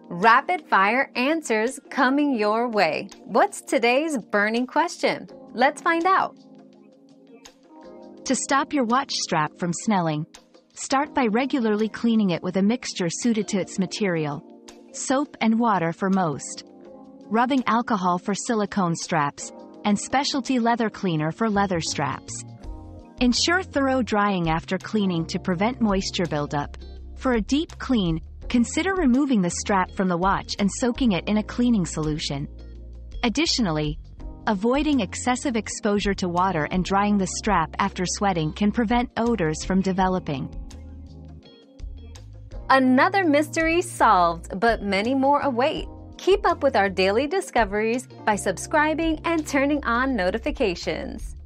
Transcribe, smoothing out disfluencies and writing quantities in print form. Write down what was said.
Rapid fire answers coming your way. What's today's burning question? Let's find out. To stop your watch strap from smelling, start by regularly cleaning it with a mixture suited to its material. Soap and water for most. Rubbing alcohol for silicone straps, and specialty leather cleaner for leather straps. Ensure thorough drying after cleaning to prevent moisture buildup. For a deep clean, consider removing the strap from the watch and soaking it in a cleaning solution. Additionally, avoiding excessive exposure to water and drying the strap after sweating can prevent odors from developing. Another mystery solved, but many more await. Keep up with our daily discoveries by subscribing and turning on notifications.